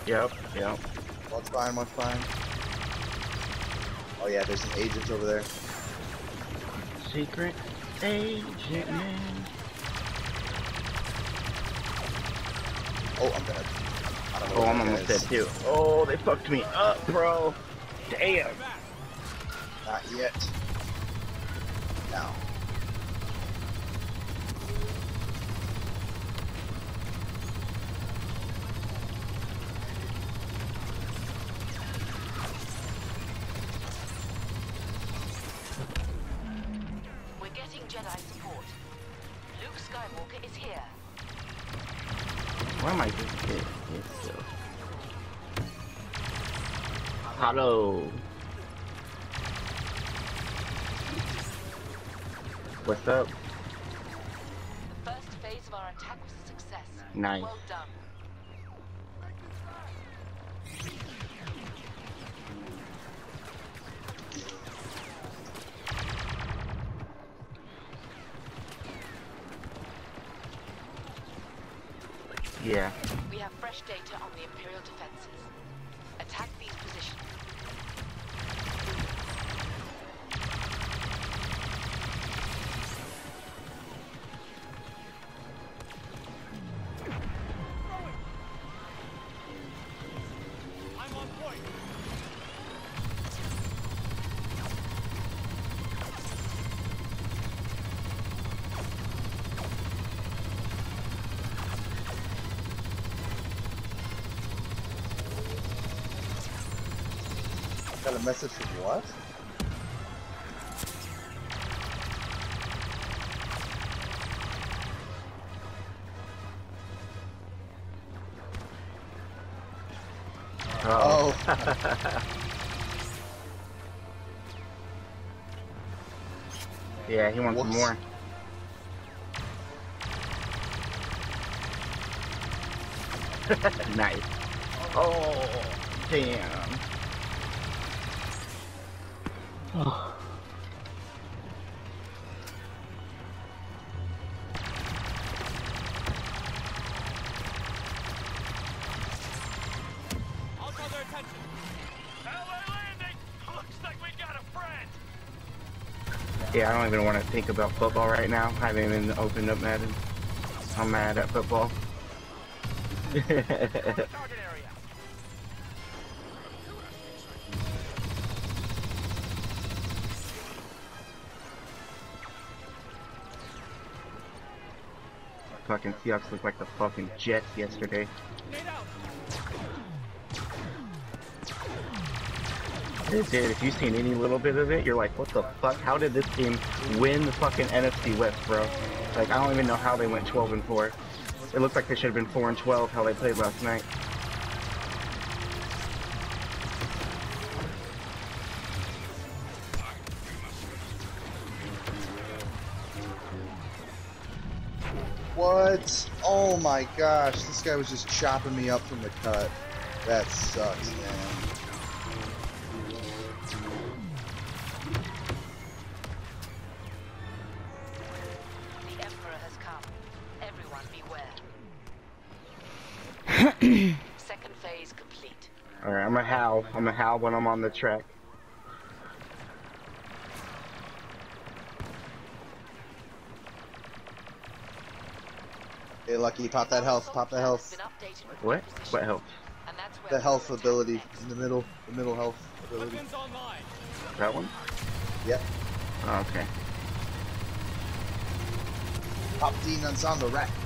Yep, yep. One's fine, one's fine. Oh yeah, there's some agents over there. Secret agent man. Oh, I'm gonna. I don't know Oh, where I'm that almost guy dead is. too. Oh, they fucked me up, bro. Damn. Not yet. Now. We're getting Jedi support. Luke Skywalker is here. Why am I just hit still? Hello. What's up? The first phase of our attack was a success. Nice. Well done. Yeah. We have fresh data on the Imperial defenses. Attack these positions. I'm on point. Got a message from what? Oh. Yeah, he wants some Whoops. more. Nice. Oh, damn. Oh. I'll call their attention. LA landing. Looks like we got a friend. Yeah, I don't even want to think about football right now. I haven't even opened up Madden. I'm mad at football. Target area. Fucking Seahawks look like the fucking Jets yesterday. Grenade out. Dude, if you've seen any little bit of it, you're like, what the fuck? How did this team win the fucking NFC West, bro? Like, I don't even know how they went 12-4. It looks like they should have been 4-12 how they played last night. What? Oh my gosh, this guy was just chopping me up from the cut. That sucks, man. The Emperor has come. Everyone beware. Second phase complete. Alright, I'm a howl. I'm a howl when I'm on the track. Hey, Lucky, pop that health, pop that health. What? What help? The health ability in the middle health ability. Weapons online. That one? Yep. Oh, okay. Palpatine on the rack.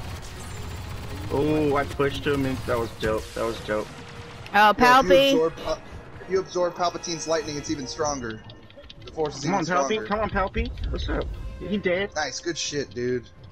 Oh, I pushed him and that was dope. That was dope. Oh, Yeah, Palpy. if you absorb Palpatine's lightning, it's even stronger. The force is Come even on, stronger. Palpy. Come on, Palpy. What's up? He dead. Nice, good shit, dude.